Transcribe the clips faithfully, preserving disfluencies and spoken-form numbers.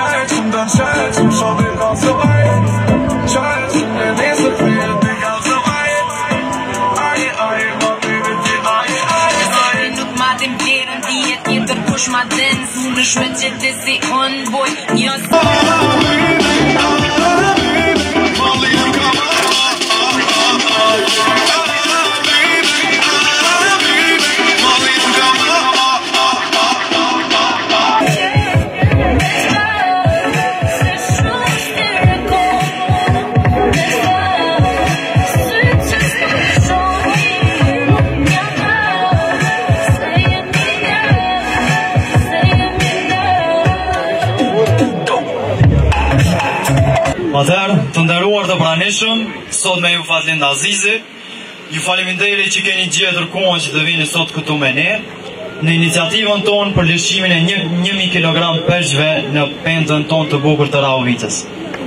Charge, I'm done charge, I'm so big off the way. Charge, and it's a fair big off the way. Aye, aye, my baby, aye, aye, aye. Nuk ma tim vlerën dijet tjetër kush ma den. Unë shme qëtë si unë boj një së. Atëherë, të nderuar të pranishëm, sot me ju Fatlind Azizi, ju faleminderit që keni gjetur kohën që të vini sot këtu me ne, në iniciativën tonë për lëshimin e një mijë kilogram peshqve në pendën tonë të bukur të Rahovicës.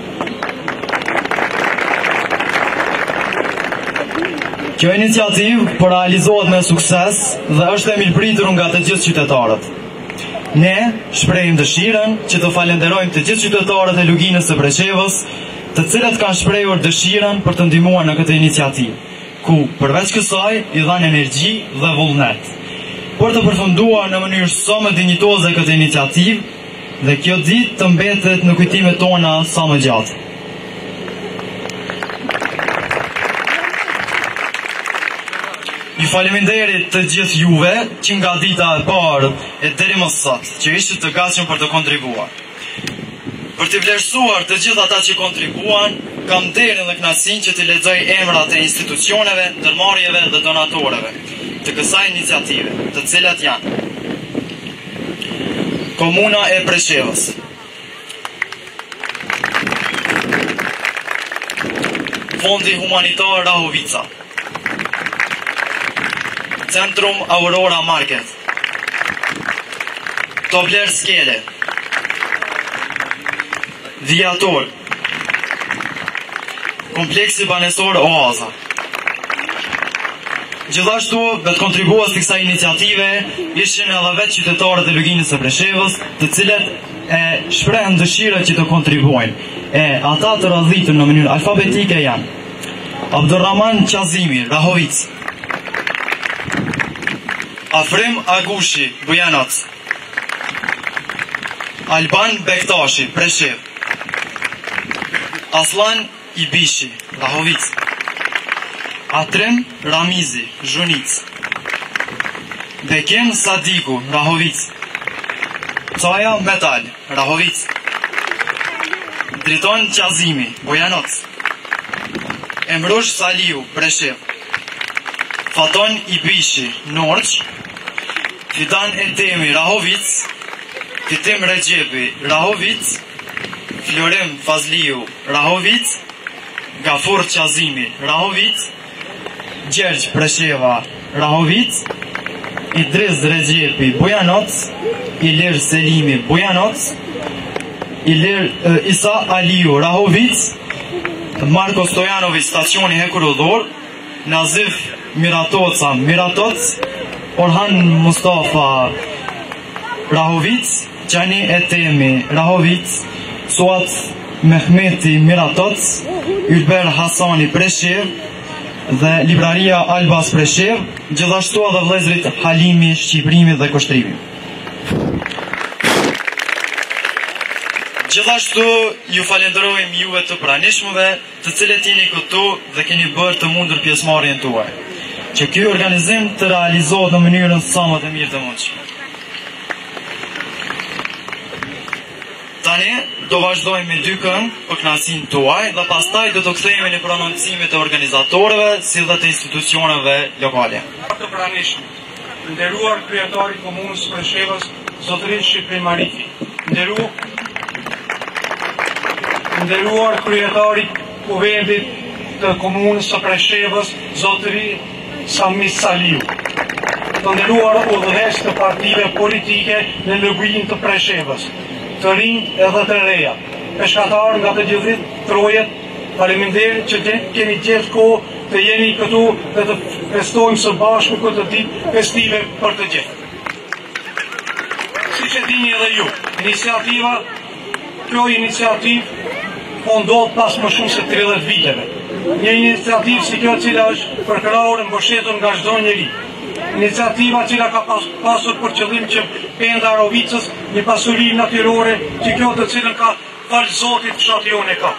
Kjo iniciativë po realizohet me sukses dhe është e mirëpritur nga të gjithë qytetarët. Ne shprehim dëshirën që të falenderojmë të gjithë qytetarët e Luginës së Preshevës, të cilët kanë shprehur dëshirën për të ndihmuar në këtë iniciativë, ku përveç kësaj i dhanë energji dhe vullnet, për të përfunduar në mënyrë sa më dinjitoze këtë iniciativë dhe kjo ditë të mbetet në kujtimet tona sa më gjatë. Ju faleminderit të gjithë juve që nga dita e parë e deri më sot që ishit të gatshëm për të kontribuar. Për të vlerësuar të gjithë ata që kontribuan, kam nderin dhe kënaqësinë që të lexoj emrat e institucioneve, ndërmarrjeve dhe donatorëve të kësaj iniciative, të cilat janë: Komuna e Preshevës, Fondi Humanitar Rahovica, Centrum Aurora Market, Tobler Skele, Viator, Kompleksi Banesor Oaza. Gjithashtu, vetë kontribuas të kësaj iniciative ishin edhe vetë qytetarët e Luginës së Preshevës, të cilët e shprehen dëshirën që të kontribuojnë. E ata të radhitur në mënyrë alfabetike janë: Abdurrahman Qazimi, Rahovic; Afrim Agushi, Bujanoc; Alban Bektashi, Preshev; Aslan Ibishi, Rahovic; Atrem Ramizi, Zhunic; Bekim Sadiku, Rahovic; Caja Metal, Rahovic; Driton Qazimi, Bujanoc; Emrush Saliu, Preshev; Faton Ibishi, Norç; Fidan Edemi, Rahovic; Fitim Regjepi, Rahovic; Florim Fazliu, Rahovic; Gafur Qazimi, Rahovic; Gjergj Presheva, Rahovic; Idris Regjepi, Bujanoc; Ilir Selimi, Bujanoc; Ilir uh, Isa Aliu, Rahovic; Marko Stojanovic, Stacioni Hekurudhor; Nazif Miratoca, Miratoc; Orhan Mustafa, Rahovic; Gjani Etemi, Rahovic; Suat Mehmeti, Miratoc; Ylber Hasani, Preshev; dhe Libraria Albas Preshev, gjithashtu edhe vëllezërit Halimi, Shqiprimi dhe Kushtrimi. Gjithashtu ju falenderojmë juve të pranishmëve, të cilët jeni këtu dhe keni bërë të mundur pjesëmarrjen tuaj, që ky organizim të realizohet në mënyrën sa më të mirë të mundshme. Tani do vazhdojmë me dy këngë për kënaqësinë tuaj dhe pastaj do të kthehemi në prononcimet e organizatorëve si dhe të institucioneve lokale. Të pranishëm, nderuar kryetari i Komunës së Preshevës, zotërin Shqipëri Mariti, nderu nderuar kryetari i Kuvendit të Komunës së Preshevës, zotëri Sami Saliu, të nderuar udhëheqës të partive politike në Luginë të Preshevës, të rinj edhe të reja, peshkatarë nga të gjithit trojet, faleminderit që keni gjithë kohë të jeni këtu dhe të festojmë së bashku këtë ditë festive për të gjithë. Si që dini edhe ju, iniciativa kjo iniciativë po ndodh pas më shumë se tridhjetë viteve. Një iniciativë si kjo cila është përkrahur mbështetur nga çdo njeri. Iniciativa cila ka pas, pasur për qëllim që Penda Rovicës, një pasuri natyrore, që kjo të cilën ka falë Zotit fshati jonë e ka.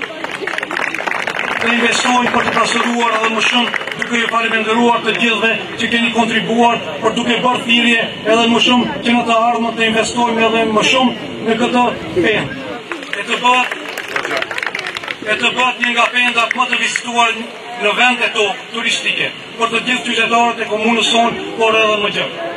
Të investojnë për të pasuruar edhe më shumë, duke ju faleminderuar të gjithëve që keni kontribuar për duke bërë thirrje edhe më shumë që në të ardhmen të investojmë edhe më shumë në këtë pendë. E të bëhet e të bëhet një nga pendat më të vizituar në vend e tokë turistike për të gjithë qytetarët e komunës sonë, por edhe më gjë.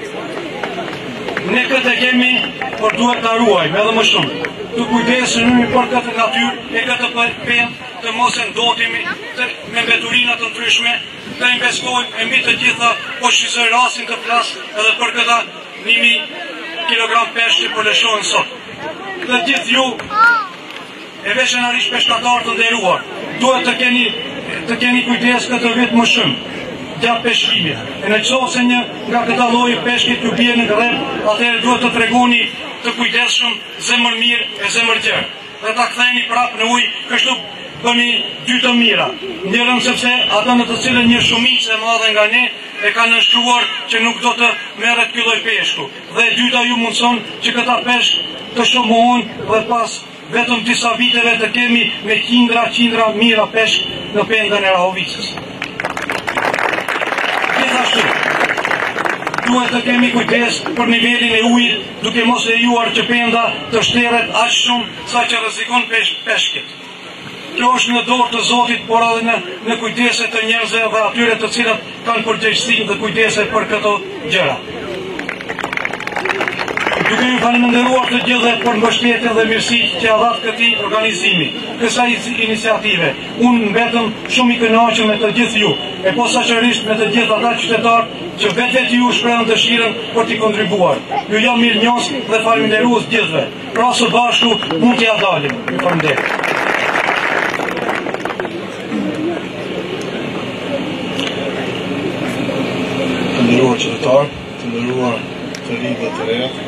Ne këtë e kemi, por duhet ta ruajmë edhe më shumë. Të kujdesemi për këtë natyrë e këtë pendë, të mos e ndotimi të, me mbeturina të ndryshme, të investojmë e mbi të gjitha, po shqizoj rasin të flas edhe për këta një mijë kilogram peshq që po lëshohen sot. Të gjithë ju, e veçanërisht peshkatarë të nderuar, duhet të keni, të keni kujdes këtë vit më shumë gjatë peshkimit. E në qoftë se një nga këta lloj peshkit ju bie në grep, atëherë duhet të tregoni të kujdesshëm, zemër mirë e zemër gjerë. Dhe ta ktheheni prapë në ujë, kështu bëni dy të mira. Njërën sepse ata në të cilën një shumicë e madhe nga ne e kanë nënshkruar që nuk do të merret ky lloj peshku. Dhe e dyta ju mundson që këta peshk të shumohen dhe pas vetëm disa viteve të kemi me qindra qindra mira peshk në pendën e Rahovicës. Gjithashtu, duhet të kemi kujdes për nivelin e ujit, duke mos lejuar që penda të shteret aq shumë sa që rrezikon pesh, peshkit. Kjo është në dorë të Zotit, por edhe në, në kujdeset të njerëzve dhe atyre të cilat kanë përgjegjësi dhe kujdese për këto gjëra. Duke ju faleminderuar të gjithë për mbështetjen dhe mirësitë që ia dhat këtij organizimi, kësaj iniciative. Unë mbetëm shumë i kënaqur me të gjithë ju, e posaçërisht me të gjithë ata qytetarë që vetë ju shprehën dëshirën për të kontribuar. Ju jam mirënjohës dhe falenderues gjithëve. Pra së bashku mund t'ia dalim. Ju falenderoj. Të nderuar qytetarë, të nderuar të rinj dhe të re,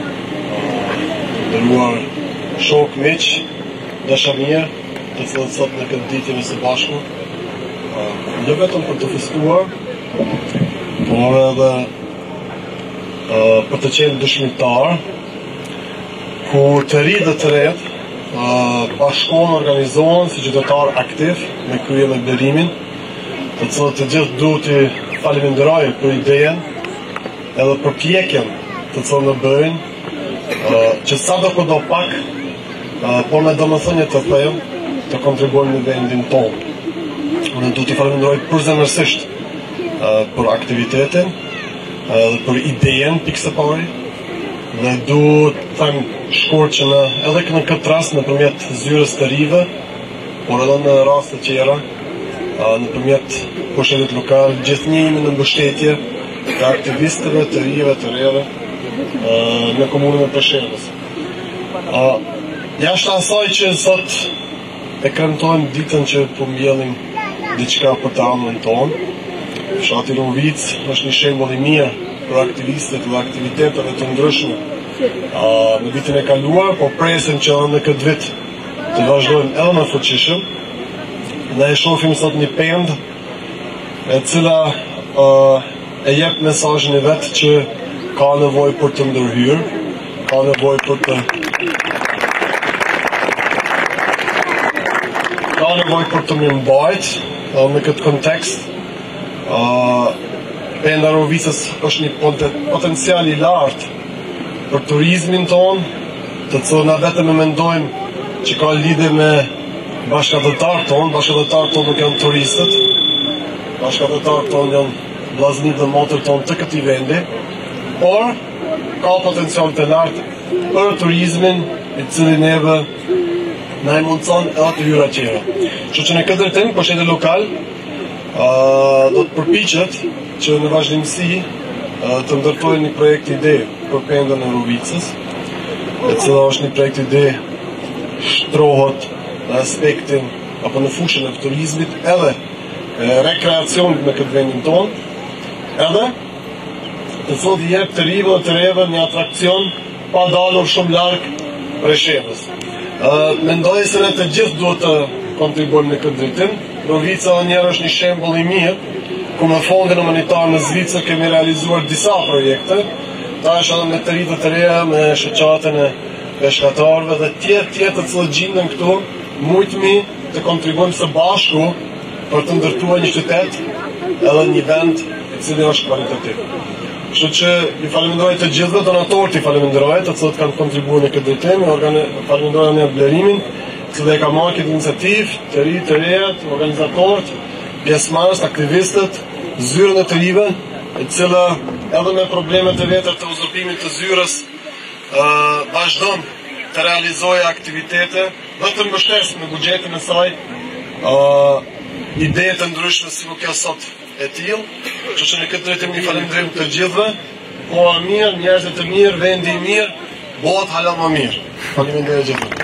të nderuar shok, miq, dashamirë, të cilët sot në këtë ditë jemi së bashku, jo vetëm për të festuar, por edhe për të qenë dëshmitar, ku të ri dhe të ret bashkohen, organizohen si qytetar aktiv me krye me berimin, të cilët të gjithë duhet të falenderoj për idejen edhe për pjekjen të cilën e bëjnë, që sa do këdo pak, por me domethënie të them, të kontribuojmë në vendin tonë. Unë du t'i falenderoj përzemërsisht për aktivitetin dhe për idejen pikë së pari, dhe du të them shkurt që në, edhe në këtë rast nëpërmjet zyrës të rive, por edhe në raste tjera, nëpërmjet pushtetit lokal, gjithnjë jemi në mbështetje të aktivistëve, të rive, të reve në komunën e Preshevës. Jashtë asaj që sot e kremtojmë ditën që po mbjellim diçka për të anën tonë, fshati Rovicë është një shembull i mirë për aktivistët dhe aktiviteteve të ndryshme në vitin e kaluar, po presim që edhe në këtë vit të vazhdojmë edhe më fuqishëm. Ne e shohim sot një pendë e cila e jep mesazhin e vet që ka nevojë për të ndërhyrë, ka nevojë për të ka nevojë për të mirëmbajt në këtë kontekst. Penda Rovicës është një potencial i lartë për turizmin ton, të cilën na vetëm e mendojmë që ka lidhje me bashkëdhëtarët ton, bashkëdhëtarët ton nuk janë turistët, bashkëdhëtarët ton janë vllazërit dhe motrat ton të këtij vendi, por ka potencial të lartë për turizmin, i cili neve na i mundson edhe të hyra tjera. Kështu që në këtë drejtim, pushteti lokal do të përpiqet që në vazhdimsi të ndërtojë një projekt ide për pendën e Rovicës, e cila është një projekt ide shtrohet në aspektin apo në fushën e turizmit edhe rekreacionit në këtë vendin tonë, edhe të cilët i jep të rive dhe të reve një atrakcion pa dalur shumë larg Preshevës. Uh, Mendoj se ne të gjithë duhet të kontribuojmë në këtë drejtim. Rovica njerë është një shembull i mirë, ku me fondin humanitar në Zvicër kemi realizuar disa projekte, ta është edhe me të rritë të reja, me shoqatën e peshkatarëve dhe tjerë tjerë të cilët gjenden këtu, mujtëmi të kontribuojmë së bashku për të ndërtuar një qytet edhe një vend i cili është kvalitativ. Kështu që i falenderoj të gjithëve donatorët, i falenderoj të cilët kanë kontribuar në këtë drejtim, falenderoj në Blerimin, që e ka marrë këtë iniciativë, të ri, të rejat, organizatorët, pjesëmarrës, aktivistët, zyrën e të rive, e cila edhe me problemet e vetër të uzurpimit të zyrës, uh, vazhdon të realizojë aktivitete dhe të mbështesë me buxhetin e saj uh, ide të ndryshme si nuk kjo sot e tillë, kështu që në këtë drejtim i falenderojmë të gjithëve, koha mirë, njerëzit të mirë, vendi i mirë, bëhet hala më mirë. Faleminderit gjithëve.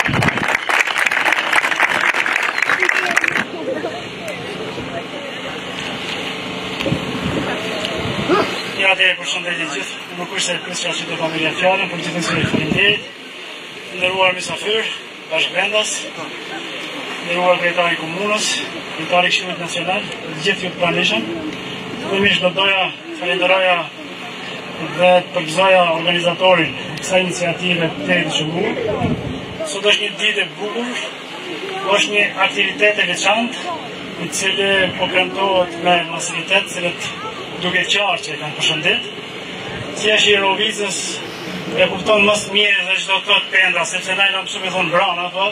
Ja dhe përshëndetje gjithë, nuk është se kështë që të familja fjallën, për gjithën së falenderit, ndëruar misafir, bashkëvendas, ndëruar krejtari komunës, krejtari Këshillit Nacional, gjithë ju të pranishëm. Fillimisht do doja falenderoja dhe të përgëzoja organizatorin kësaj iniciative të të qëlluar. Sot është një ditë e bukur, është një aktivitet e veçantë, i cili po kremtohet me masivitet, cilët duke qarë që e kanë përshëndet. Si është i Rovicës e kupton më së miri dhe çdo të penda, sepse na jam shumë i thonë brana, po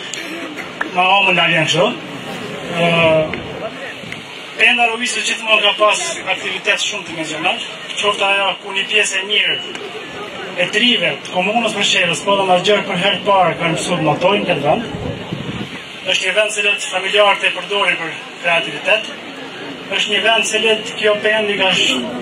ma omën nga vjen kështu. Penda Rovicës gjithmonë ka pas aktivitet shumë dimensional, qoftë ajo ku një pjesë e mirë e trive të komunës Preshevës, po dhe ma gjërë për herë parë kanë mësuar të motojnë këtë vend. Është një vend cilët familjarët e përdorin për kreativitet. Është një vend cilët kjo pendi ka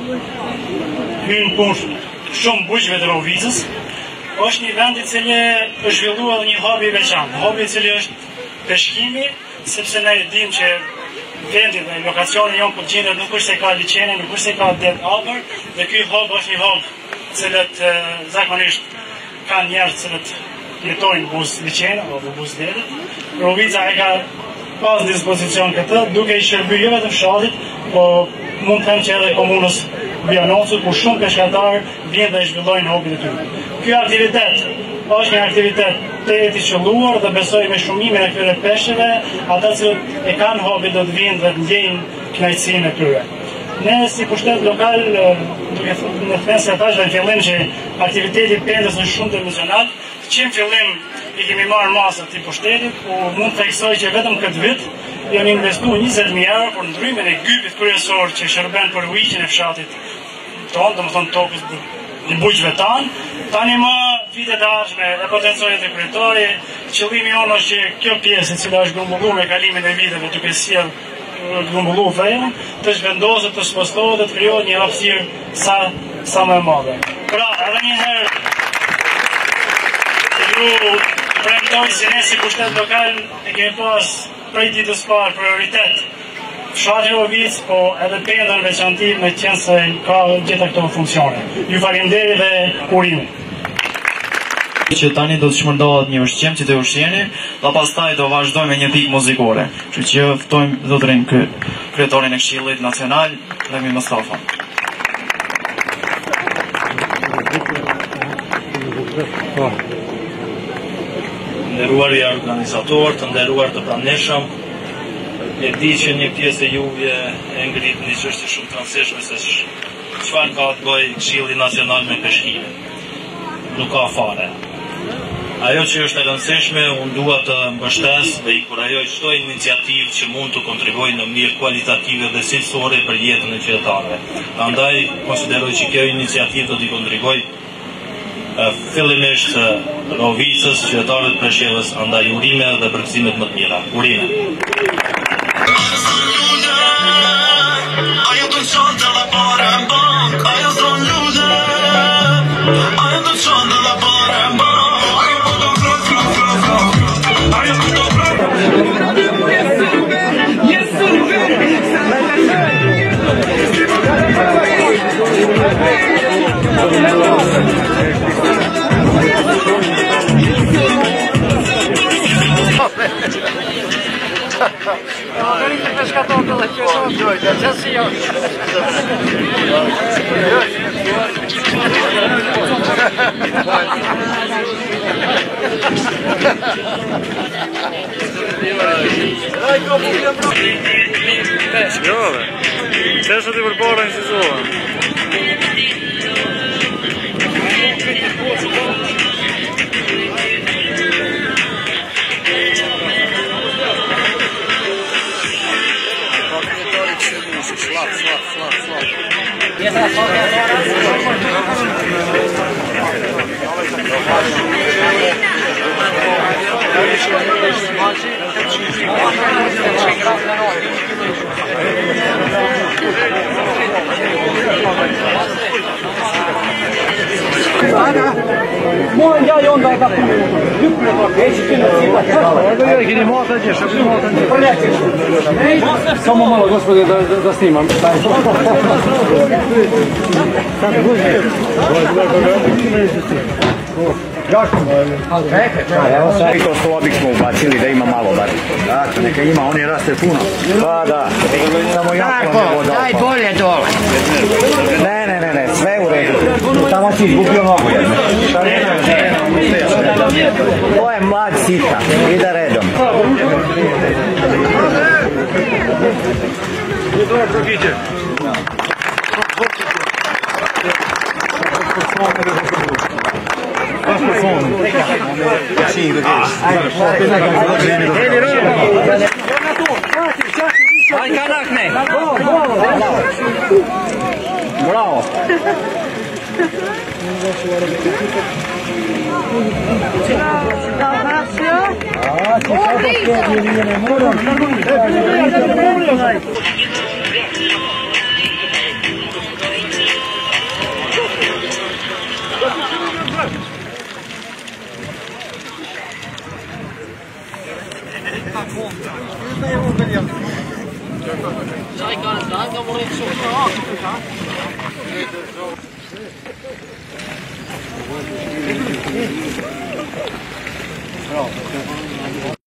hyrë punë shumë bujqve të Rovicës. Është një vend i cili është zhvilluar një hobi veçantë, hobi i cili është peshkimi, sepse ne dim që vendi dhe lokacioni jonë për gjendet nuk është se ka liçene, nuk është se ka det apër, dhe ky hob është një hob cilët zakonisht kanë njerëz cilët jetojnë buz liçene apo buz detet. Rovica e ka pas dispozicion këtë, duke i shërbyer jo vetëm fshatit, po mund të them që edhe komunës Vjanocu, ku shumë peshkatarë vjen dhe i zhvillojnë hobit e tyre. Ky aktivitet është një aktivitet të i qëlluar dhe besoj me shumimin e këtyre peshqeve, ata që e kanë hobi do të vinë dhe të ndjejnë kënaqësinë e tyre. Ne si pushtet lokal, duke në thënë se tash në fillim që aktiviteti pendës është shumë dimensional, që në fillim i kemi marrë masat të pushtetit, ku mund të theksoj që vetëm këtë vit janë investuar njëzet mijë euro për ndrymin e gypit kryesor që shërben për ujqin e fshatit tonë, domethënë tokës i bujqve tanë. Tani më vitet e ardhshme dhe potencohet e kryetari, qëllimi jonë është që kjo pjesë e cila është grumbulluar me kalimin e viteve duke sjell grumbulluar fejën, të zhvendoset, të spostohet dhe të krijohet një hapësirë sa sa më e madhe. Pra, edhe një herë ju premtoj se ne si pushtet lokal e kemi pas prej ditës parë prioritet fshati Rovicë, po edhe pendën veçanti me qenë se ka gjitha këto funksione. Ju faleminderit dhe urime. Që tani do të shmërndohet një ushqim që të ushqeni, dhe pastaj do vazhdojmë me një pikë muzikore. Kështu që ftojmë zotrin kryetorin e Këshillit Nacional, Lemi Mustafa. Nderuar i organizator, të nderuar të pranishëm, e di që një pjesë e juve e ngrit një çështje shumë të rëndësishme se çfarë ka të bëjë Këshilli Nacional me peshkimin. Nuk ka fare. Ajo që është e rëndësishme, unë dua të mbështes dhe i kurajoj çdo iniciativë që mund të kontribuojë në mënyrë kualitative dhe cilësore për jetën e qytetarëve. Prandaj konsideroj që kjo iniciativë do të kontribuojë fillimisht Rovicës, qytetarëve të Preshevës, andaj urime dhe përgëzimet më të mira. Urime. Ajo të qonë të dhe pare në bank, ajo zonë lude, ajo të qonë të dhe pare në bank, ajo të do frë, frë, frë, frë, ajo të do frë. Yes, sir, yes, sir. Margarita pescatore della chiesa. Già signor. Jove, çesha ti përpara në sezonë. Slap, slap, slap, slap. Mua nga jo nda ka punë. Dy për të heqë që në cipa të qashtë. Ja, keni mata gjë, shëpë mata gjë. Përleqë. Samo malo, gospode, da, da, da snimam. Kako guzi? Evo sad i to sto obik smo ubacili da ima malo bar. Dakle, neka ima, oni raste puno. Pa da, samo jako ne voda. Daj bolje dole. Ne, ne, ne, ne, sve u redu. Samo si izgubio nogu jednu. To je mlad sita, ide redom. Aj kanak ne. Bravo. Bravo.